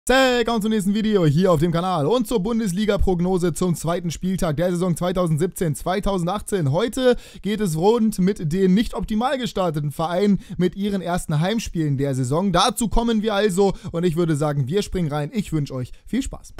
Willkommen zum nächsten Video hier auf dem Kanal und zur Bundesliga-Prognose zum zweiten Spieltag der Saison 2017-2018. Heute geht es rund mit den nicht optimal gestarteten Vereinen mit ihren ersten Heimspielen der Saison. Dazu kommen wir also und ich würde sagen, wir springen rein. Ich wünsche euch viel Spaß.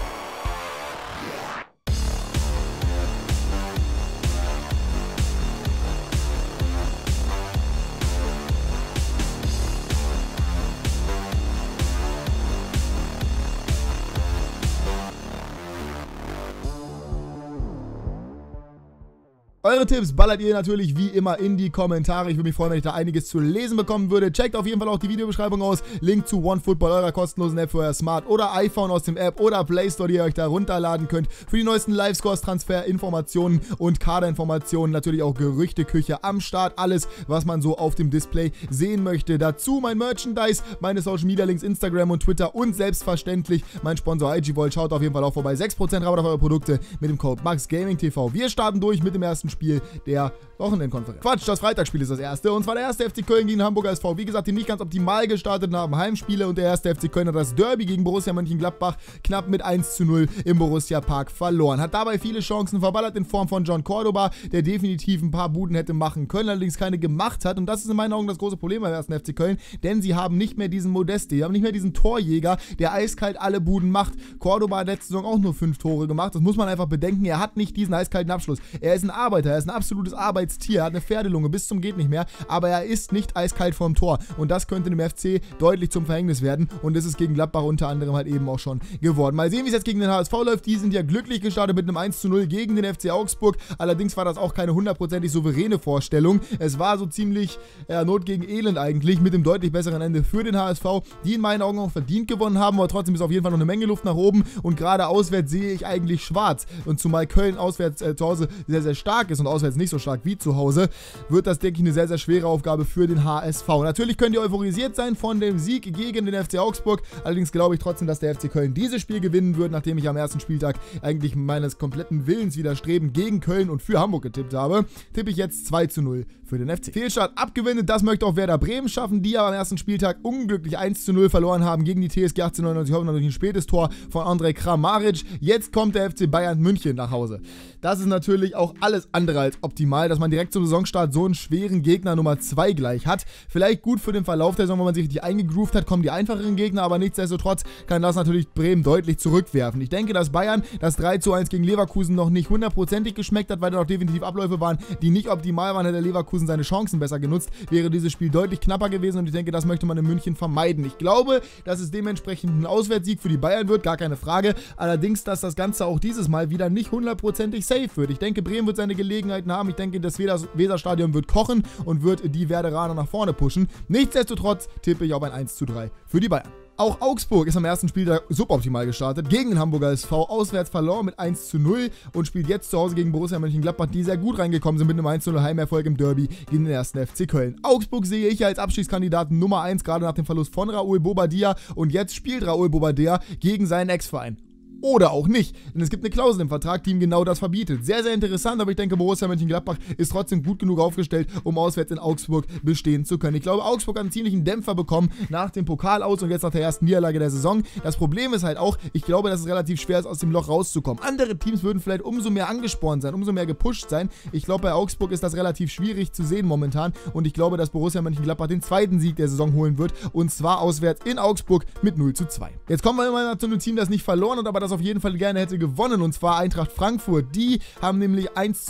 Eure Tipps ballert ihr natürlich wie immer in die Kommentare. Ich würde mich freuen, wenn ich da einiges zu lesen bekommen würde. Checkt auf jeden Fall auch die Videobeschreibung aus. Link zu OneFootball, eurer kostenlosen App für euer Smart oder iPhone aus dem App oder Play Store, die ihr euch da runterladen könnt. Für die neuesten Live-Scores, Transferinformationen und Kaderinformationen. Natürlich auch Gerüchteküche am Start. Alles, was man so auf dem Display sehen möchte. Dazu mein Merchandise, meine Social Media Links, Instagram und Twitter und selbstverständlich mein Sponsor IGVolt. Schaut auf jeden Fall auch vorbei. 6% Rabatt auf eure Produkte mit dem Code MAXGamingTV. Wir starten durch mit dem ersten Spiel der Wochenendkonferenz. Quatsch, das Freitagsspiel ist das erste. Und zwar der erste FC Köln gegen Hamburger SV. Wie gesagt, die nicht ganz optimal gestartet haben Heimspiele. Und der erste FC Köln hat das Derby gegen Borussia Mönchengladbach knapp mit 1:0 im Borussia Park verloren. Hat dabei viele Chancen verballert in Form von John Cordoba, der definitiv ein paar Buden hätte machen können, allerdings keine gemacht hat. Und das ist in meinen Augen das große Problem beim ersten FC Köln, denn sie haben nicht mehr diesen Modeste, die haben nicht mehr diesen Torjäger, der eiskalt alle Buden macht. Cordoba hat letzte Saison auch nur 5 Tore gemacht. Das muss man einfach bedenken. Er hat nicht diesen eiskalten Abschluss. Er ist ein Arbeiter, er ist ein absolutes Arbeitstier, er hat eine Pferdelunge bis zum geht nicht mehr, aber er ist nicht eiskalt vorm Tor und das könnte dem FC deutlich zum Verhängnis werden und das ist gegen Gladbach unter anderem halt eben auch schon geworden. Mal sehen, wie es jetzt gegen den HSV läuft. Die sind ja glücklich gestartet mit einem 1:0 gegen den FC Augsburg, allerdings war das auch keine hundertprozentig souveräne Vorstellung. Es war so ziemlich Not gegen Elend eigentlich, mit dem deutlich besseren Ende für den HSV, die in meinen Augen auch verdient gewonnen haben, aber trotzdem ist auf jeden Fall noch eine Menge Luft nach oben und gerade auswärts sehe ich eigentlich schwarz und zumal Köln auswärts zu Hause sehr, sehr stark ist und auswärts nicht so stark wie zu Hause, wird das, denke ich, eine sehr, sehr schwere Aufgabe für den HSV. Natürlich könnt ihr euphorisiert sein von dem Sieg gegen den FC Augsburg, allerdings glaube ich trotzdem, dass der FC Köln dieses Spiel gewinnen wird, nachdem ich am ersten Spieltag eigentlich meines kompletten Willens widerstrebend gegen Köln und für Hamburg getippt habe, tippe ich jetzt 2:0 für den FC. Fehlstart abgewinnen, das möchte auch Werder Bremen schaffen, die aber am ersten Spieltag unglücklich 1:0 verloren haben gegen die TSG 1899, hoffen durch ein spätes Tor von Andrej Kramaric. Jetzt kommt der FC Bayern München nach Hause. Das ist natürlich auch alles andere als optimal, dass man direkt zum Saisonstart so einen schweren Gegner Nummer 2 gleich hat. Vielleicht gut für den Verlauf der Saison, wenn man sich richtig eingegroovt hat, kommen die einfacheren Gegner, aber nichtsdestotrotz kann das natürlich Bremen deutlich zurückwerfen. Ich denke, dass Bayern das 3:1 gegen Leverkusen noch nicht hundertprozentig geschmeckt hat, weil da noch definitiv Abläufe waren, die nicht optimal waren. Hätte Leverkusen seine Chancen besser genutzt, wäre dieses Spiel deutlich knapper gewesen und ich denke, das möchte man in München vermeiden. Ich glaube, dass es dementsprechend ein Auswärtssieg für die Bayern wird, gar keine Frage. Allerdings, dass das Ganze auch dieses Mal wieder nicht hundertprozentig safe wird. Ich denke, Bremen wird seine Gelegenheiten haben. Ich denke, das Weserstadion wird kochen und wird die Werderaner nach vorne pushen. Nichtsdestotrotz tippe ich auf ein 1:3 für die Bayern. Auch Augsburg ist am ersten Spieltag suboptimal gestartet, gegen den Hamburger SV, auswärts verloren mit 1:0 und spielt jetzt zu Hause gegen Borussia Mönchengladbach, die sehr gut reingekommen sind mit einem 1:0 Heimerfolg im Derby gegen den ersten FC Köln. Augsburg sehe ich als Abstiegskandidaten Nummer 1, gerade nach dem Verlust von Raúl Bobadilla und jetzt spielt Raúl Bobadilla gegen seinen Ex-Verein. Oder auch nicht, denn es gibt eine Klausel im Vertrag, die ihm genau das verbietet. Sehr, sehr interessant, aber ich denke, Borussia Mönchengladbach ist trotzdem gut genug aufgestellt, um auswärts in Augsburg bestehen zu können. Ich glaube, Augsburg hat einen ziemlichen Dämpfer bekommen nach dem Pokal aus und jetzt nach der ersten Niederlage der Saison. Das Problem ist halt auch, ich glaube, dass es relativ schwer ist, aus dem Loch rauszukommen. Andere Teams würden vielleicht umso mehr angespornt sein, umso mehr gepusht sein. Ich glaube, bei Augsburg ist das relativ schwierig zu sehen momentan und ich glaube, dass Borussia Mönchengladbach den zweiten Sieg der Saison holen wird und zwar auswärts in Augsburg mit 0:2. Jetzt kommen wir mal zu einem Team, das nicht verloren hat, aber das auf jeden Fall gerne hätte gewonnen, und zwar Eintracht Frankfurt. Die haben nämlich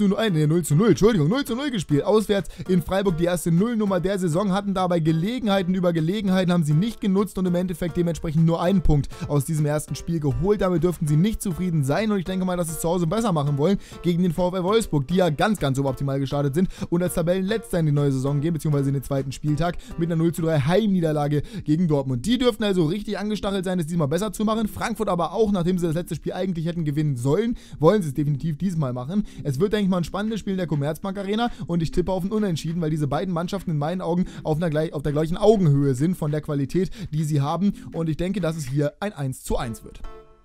0:0 gespielt. Auswärts in Freiburg die erste Nullnummer der Saison, hatten dabei Gelegenheiten über Gelegenheiten, haben sie nicht genutzt und im Endeffekt dementsprechend nur einen Punkt aus diesem ersten Spiel geholt. Damit dürften sie nicht zufrieden sein und ich denke mal, dass sie es zu Hause besser machen wollen gegen den VfL Wolfsburg, die ja ganz, ganz suboptimal gestartet sind und als Tabellenletzter in die neue Saison gehen, beziehungsweise in den zweiten Spieltag mit einer 0:3 Heimniederlage gegen Dortmund. Die dürften also richtig angestachelt sein, es diesmal besser zu machen. Frankfurt aber auch, nachdem sie das letzte Spiel eigentlich hätten gewinnen sollen, wollen sie es definitiv diesmal machen. Es wird, denke ich mal, ein spannendes Spiel in der Commerzbank Arena und ich tippe auf ein Unentschieden, weil diese beiden Mannschaften in meinen Augen auf der gleichen Augenhöhe sind von der Qualität, die sie haben und ich denke, dass es hier ein 1:1 wird.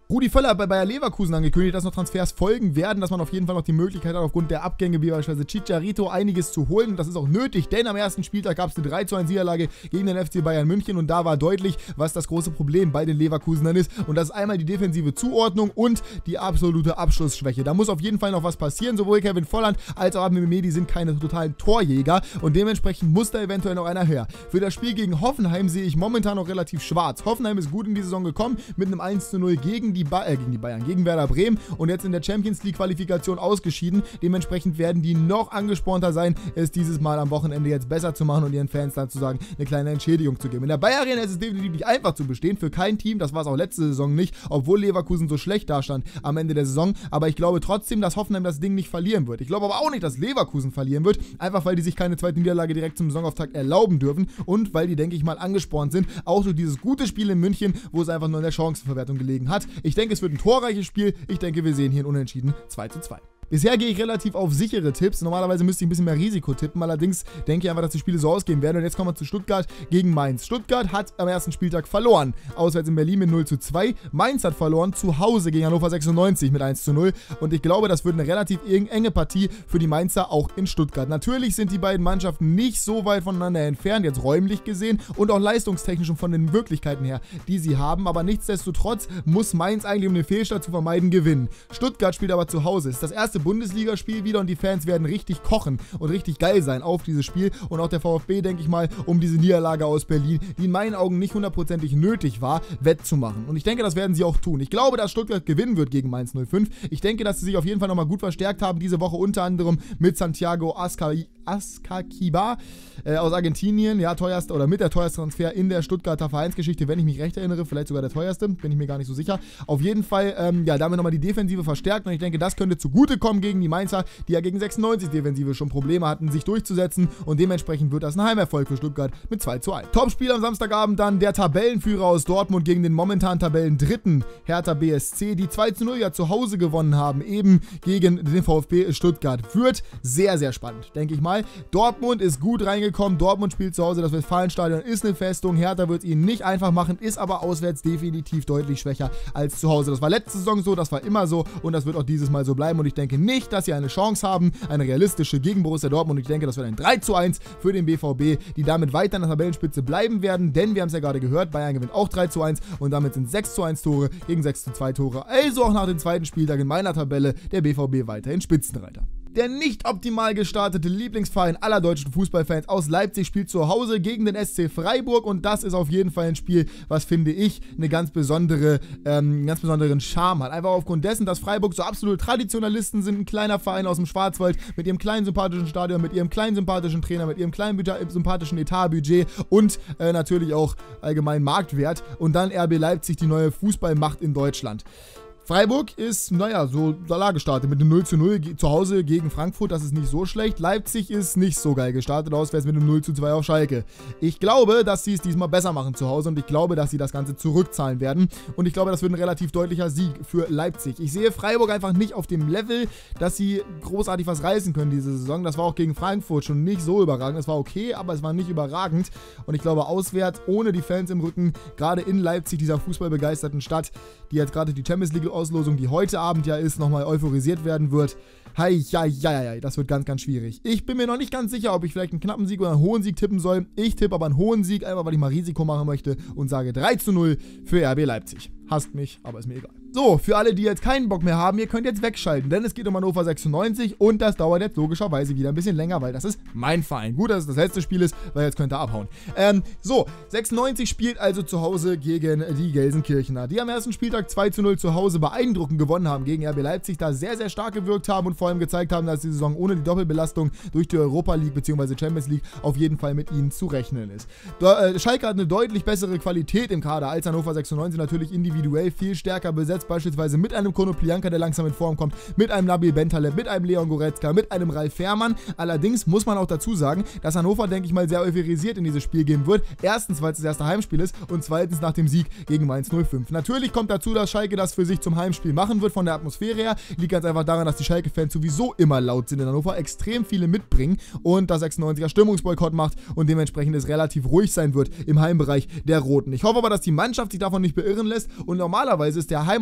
Rudi Völler hat bei Bayer Leverkusen angekündigt, dass noch Transfers folgen werden, dass man auf jeden Fall noch die Möglichkeit hat, aufgrund der Abgänge wie beispielsweise Chicharito einiges zu holen. Und das ist auch nötig, denn am ersten Spieltag gab es eine 3:1 Niederlage gegen den FC Bayern München und da war deutlich, was das große Problem bei den Leverkusenern ist. Und das ist einmal die defensive Zuordnung und die absolute Abschlussschwäche. Da muss auf jeden Fall noch was passieren. Sowohl Kevin Volland als auch Admir Mehmedi sind keine totalen Torjäger und dementsprechend muss da eventuell noch einer her. Für das Spiel gegen Hoffenheim sehe ich momentan noch relativ schwarz. Hoffenheim ist gut in die Saison gekommen mit einem 1:0 gegen Werder Bremen und jetzt in der Champions League Qualifikation ausgeschieden. Dementsprechend werden die noch angespornter sein, es dieses Mal am Wochenende jetzt besser zu machen und ihren Fans dann zu sagen, eine kleine Entschädigung zu geben. In der Bayer Arena ist es definitiv nicht einfach zu bestehen, für kein Team, das war es auch letzte Saison nicht, obwohl Leverkusen so schlecht dastand am Ende der Saison, aber ich glaube trotzdem, dass Hoffenheim das Ding nicht verlieren wird. Ich glaube aber auch nicht, dass Leverkusen verlieren wird, einfach weil die sich keine zweite Niederlage direkt zum Saisonauftakt erlauben dürfen und weil die, denke ich mal, angespornt sind, auch durch dieses gute Spiel in München, wo es einfach nur in der Chancenverwertung gelegen hat. Ich denke, es wird ein torreiches Spiel. Ich denke, wir sehen hier ein Unentschieden 2:2. Bisher gehe ich relativ auf sichere Tipps. Normalerweise müsste ich ein bisschen mehr Risiko tippen. Allerdings denke ich einfach, dass die Spiele so ausgehen werden. Und jetzt kommen wir zu Stuttgart gegen Mainz. Stuttgart hat am ersten Spieltag verloren. Auswärts in Berlin mit 0:2. Mainz hat verloren zu Hause gegen Hannover 96 mit 1:0. Und ich glaube, das wird eine relativ enge Partie für die Mainzer auch in Stuttgart. Natürlich sind die beiden Mannschaften nicht so weit voneinander entfernt, jetzt räumlich gesehen und auch leistungstechnisch und von den Möglichkeiten her, die sie haben. Aber nichtsdestotrotz muss Mainz eigentlich, um den Fehlstart zu vermeiden, gewinnen. Stuttgart spielt aber zu Hause. Es ist das erste Bundesligaspiel wieder und die Fans werden richtig kochen und richtig geil sein auf dieses Spiel und auch der VfB, denke ich mal, um diese Niederlage aus Berlin, die in meinen Augen nicht hundertprozentig nötig war, wettzumachen. Und ich denke, das werden sie auch tun. Ich glaube, dass Stuttgart gewinnen wird gegen Mainz 05. Ich denke, dass sie sich auf jeden Fall nochmal gut verstärkt haben diese Woche, unter anderem mit Santiago Ascaquiba aus Argentinien, ja, teuerster oder mit der teuerste Transfer in der Stuttgarter Vereinsgeschichte, wenn ich mich recht erinnere, vielleicht sogar der teuerste, bin ich mir gar nicht so sicher. Auf jeden Fall, damit nochmal die Defensive verstärkt und ich denke, das könnte zugutekommen gegen die Mainzer, die ja gegen 96 Defensive schon Probleme hatten, sich durchzusetzen und dementsprechend wird das ein Heimerfolg für Stuttgart mit 2:1. Topspiel am Samstagabend dann der Tabellenführer aus Dortmund gegen den momentan Tabellendritten Hertha BSC, die 2:0 ja zu Hause gewonnen haben, eben gegen den VfB Stuttgart. Wird sehr, sehr spannend, denke ich mal. Dortmund ist gut reingekommen, Dortmund spielt zu Hause, das Westfalenstadion ist eine Festung, Hertha wird es ihnen nicht einfach machen, ist aber auswärts definitiv deutlich schwächer als zu Hause. Das war letzte Saison so, das war immer so und das wird auch dieses Mal so bleiben und ich denke nicht, dass sie eine Chance haben, eine realistische gegen Borussia Dortmund und ich denke, das wird ein 3:1 für den BVB, die damit weiter an der Tabellenspitze bleiben werden, denn wir haben es ja gerade gehört, Bayern gewinnt auch 3:1 und damit sind 6:1 Tore gegen 6:2 Tore, also auch nach dem zweiten Spieltag in meiner Tabelle der BVB weiterhin Spitzenreiter. Der nicht optimal gestartete Lieblingsverein aller deutschen Fußballfans aus Leipzig spielt zu Hause gegen den SC Freiburg und das ist auf jeden Fall ein Spiel, was, finde ich, einen ganz besonderen Charme hat. Einfach aufgrund dessen, dass Freiburg so absolute Traditionalisten sind, ein kleiner Verein aus dem Schwarzwald mit ihrem kleinen sympathischen Stadion, mit ihrem kleinen sympathischen Trainer, mit ihrem kleinen sympathischen Etatbudget und natürlich auch allgemein Marktwert und dann RB Leipzig, die neue Fußballmacht in Deutschland. Freiburg ist, naja, so Salar gestartet mit einem 0:0 zu Hause gegen Frankfurt, das ist nicht so schlecht. Leipzig ist nicht so geil gestartet, auswärts mit einem 0:2 auf Schalke. Ich glaube, dass sie es diesmal besser machen zu Hause und ich glaube, dass sie das Ganze zurückzahlen werden und ich glaube, das wird ein relativ deutlicher Sieg für Leipzig. Ich sehe Freiburg einfach nicht auf dem Level, dass sie großartig was reißen können diese Saison. Das war auch gegen Frankfurt schon nicht so überragend. Es war okay, aber es war nicht überragend und ich glaube, auswärts, ohne die Fans im Rücken, gerade in Leipzig, dieser fußballbegeisterten Stadt, die jetzt gerade die Champions League Auslosung, die heute Abend ja ist, nochmal euphorisiert werden wird. Das wird ganz, ganz schwierig. Ich bin mir noch nicht ganz sicher, ob ich vielleicht einen knappen Sieg oder einen hohen Sieg tippen soll. Ich tippe aber einen hohen Sieg, einfach weil ich mal Risiko machen möchte und sage 3:0 für RB Leipzig. Hasst mich, aber ist mir egal. So, für alle, die jetzt keinen Bock mehr haben, ihr könnt jetzt wegschalten, denn es geht um Hannover 96 und das dauert jetzt logischerweise wieder ein bisschen länger, weil das ist mein Verein. Gut, dass es das letzte Spiel ist, weil jetzt könnt ihr abhauen. 96 spielt also zu Hause gegen die Gelsenkirchener, die am ersten Spieltag 2:0 zu Hause beeindruckend gewonnen haben gegen RB Leipzig, da sehr, sehr stark gewirkt haben und vor allem gezeigt haben, dass die Saison ohne die Doppelbelastung durch die Europa League bzw. Champions League auf jeden Fall mit ihnen zu rechnen ist. Schalke hat eine deutlich bessere Qualität im Kader als Hannover 96, natürlich individuell viel stärker besetzt, beispielsweise mit einem Konoplyanka, der langsam in Form kommt, mit einem Nabil Bentaleb, mit einem Leon Goretzka, mit einem Ralf Fährmann. Allerdings muss man auch dazu sagen, dass Hannover, denke ich mal, sehr euphorisiert in dieses Spiel gehen wird. Erstens, weil es das erste Heimspiel ist und zweitens nach dem Sieg gegen Mainz 05. Natürlich kommt dazu, dass Schalke das für sich zum Heimspiel machen wird von der Atmosphäre her. Liegt ganz einfach daran, dass die Schalke-Fans sowieso immer laut sind in Hannover, extrem viele mitbringen und dass 96er Stimmungsboykott macht und dementsprechend es relativ ruhig sein wird im Heimbereich der Roten. Ich hoffe aber, dass die Mannschaft sich davon nicht beirren lässt und normalerweise ist der Heimort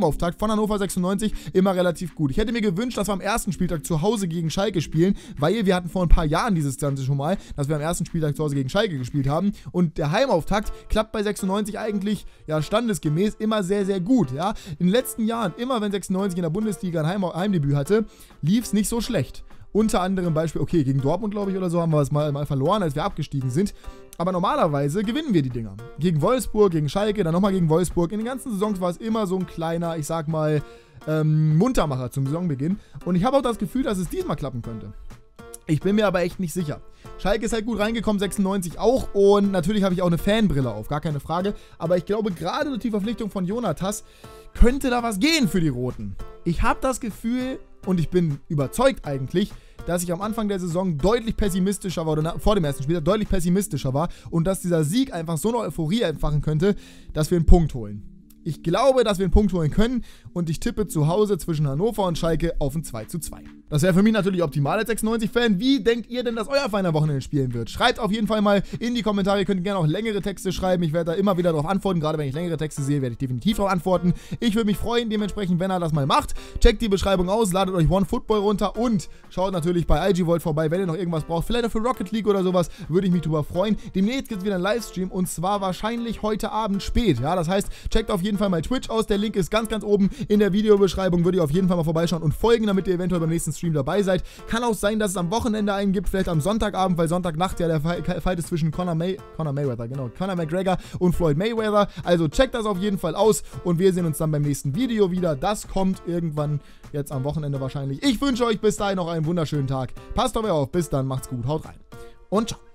Heimauftakt von Hannover 96 immer relativ gut. Ich hätte mir gewünscht, dass wir am ersten Spieltag zu Hause gegen Schalke spielen, weil wir hatten vor ein paar Jahren dieses Ganze schon mal, dass wir am ersten Spieltag zu Hause gegen Schalke gespielt haben und der Heimauftakt klappt bei 96 eigentlich, ja, standesgemäß immer sehr, sehr gut, ja. In den letzten Jahren, immer wenn 96 in der Bundesliga ein Heimdebüt hatte, lief es nicht so schlecht. Unter anderem Beispiel, okay, gegen Dortmund, glaube ich, oder so, haben wir es mal verloren, als wir abgestiegen sind. Aber normalerweise gewinnen wir die Dinger. Gegen Wolfsburg, gegen Schalke, dann nochmal gegen Wolfsburg. In den ganzen Saisons war es immer so ein kleiner, ich sag mal, Muntermacher zum Saisonbeginn. Und ich habe auch das Gefühl, dass es diesmal klappen könnte. Ich bin mir aber echt nicht sicher. Schalke ist halt gut reingekommen, 96 auch. Und natürlich habe ich auch eine Fanbrille auf, gar keine Frage. Aber ich glaube, gerade durch die Verpflichtung von Jonatas könnte da was gehen für die Roten. Ich habe das Gefühl, und ich bin überzeugt eigentlich, dass ich am Anfang der Saison deutlich pessimistischer war, oder vor dem ersten Spiel deutlich pessimistischer war und dass dieser Sieg einfach so eine Euphorie entfachen könnte, dass wir einen Punkt holen. Ich glaube, dass wir einen Punkt holen können und ich tippe zu Hause zwischen Hannover und Schalke auf ein 2:2. Das wäre für mich natürlich optimal als 96-Fan. Wie denkt ihr denn, dass euer Verein am Wochenende spielen wird? Schreibt auf jeden Fall mal in die Kommentare. Ihr könnt gerne auch längere Texte schreiben. Ich werde da immer wieder darauf antworten. Gerade wenn ich längere Texte sehe, werde ich definitiv darauf antworten. Ich würde mich freuen, dementsprechend, wenn ihr das mal macht. Checkt die Beschreibung aus, ladet euch OneFootball runter und schaut natürlich bei IGVolt vorbei, wenn ihr noch irgendwas braucht. Vielleicht auch für Rocket League oder sowas, würde ich mich drüber freuen. Demnächst gibt es wieder einen Livestream und zwar wahrscheinlich heute Abend spät. Ja, das heißt, checkt auf jeden Fall mal Twitch aus. Der Link ist ganz, ganz oben in der Videobeschreibung. Würde ihr auf jeden Fall mal vorbeischauen und folgen, damit ihr eventuell beim nächsten Stream dabei seid. Kann auch sein, dass es am Wochenende einen gibt, vielleicht am Sonntagabend, weil Sonntagnacht ja der Fight ist zwischen Conor McGregor und Floyd Mayweather. Also checkt das auf jeden Fall aus und wir sehen uns dann beim nächsten Video wieder. Das kommt irgendwann jetzt am Wochenende wahrscheinlich. Ich wünsche euch bis dahin noch einen wunderschönen Tag. Passt auf euch auf. Bis dann, macht's gut, haut rein und ciao.